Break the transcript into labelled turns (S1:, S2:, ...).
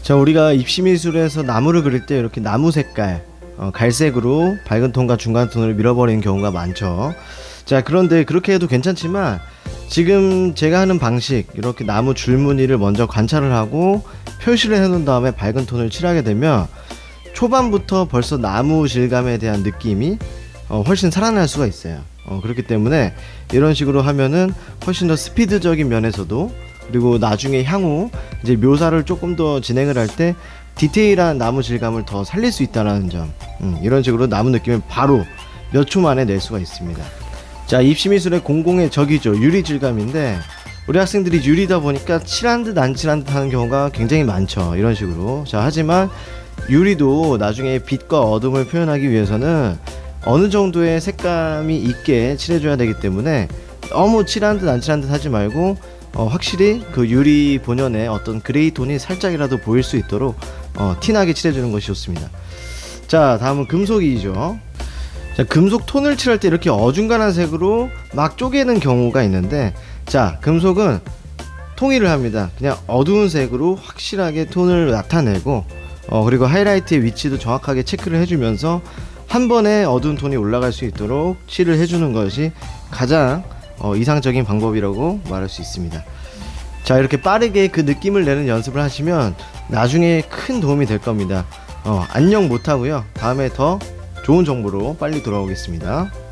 S1: 자, 우리가 입시미술에서 나무를 그릴 때 이렇게 나무 색깔 갈색으로 밝은 톤과 중간 톤을 밀어버리는 경우가 많죠. 자, 그런데 그렇게 해도 괜찮지만 지금 제가 하는 방식, 이렇게 나무 줄무늬를 먼저 관찰을 하고 표시를 해 놓은 다음에 밝은 톤을 칠하게 되면 초반부터 벌써 나무 질감에 대한 느낌이 훨씬 살아날 수가 있어요. 그렇기 때문에 이런 식으로 하면은 훨씬 더 스피드적인 면에서도, 그리고 나중에 향후 이제 묘사를 조금 더 진행을 할 때 디테일한 나무 질감을 더 살릴 수 있다는 점, 이런 식으로 나무 느낌을 바로 몇 초 만에 낼 수가 있습니다. 자, 입시미술의 공공의 적이죠. 유리 질감인데 우리 학생들이 유리다 보니까 칠한 듯 안 칠한 듯 하는 경우가 굉장히 많죠. 이런 식으로. 자, 하지만 유리도 나중에 빛과 어둠을 표현하기 위해서는 어느 정도의 색감이 있게 칠해줘야 되기 때문에 너무 칠한 듯 안 칠한 듯 하지 말고 확실히 그 유리 본연의 어떤 그레이 톤이 살짝이라도 보일 수 있도록 티나게 칠해주는 것이 좋습니다. 자, 다음은 금속이죠. 자, 금속 톤을 칠할 때 이렇게 어중간한 색으로 막 쪼개는 경우가 있는데, 자, 금속은 통일을 합니다. 그냥 어두운 색으로 확실하게 톤을 나타내고 그리고 하이라이트의 위치도 정확하게 체크를 해주면서 한 번에 어두운 톤이 올라갈 수 있도록 칠을 해주는 것이 가장 이상적인 방법이라고 말할 수 있습니다. 자, 이렇게 빠르게 그 느낌을 내는 연습을 하시면 나중에 큰 도움이 될 겁니다. 안녕 못하고요. 다음에 더 좋은 정보로 빨리 돌아오겠습니다.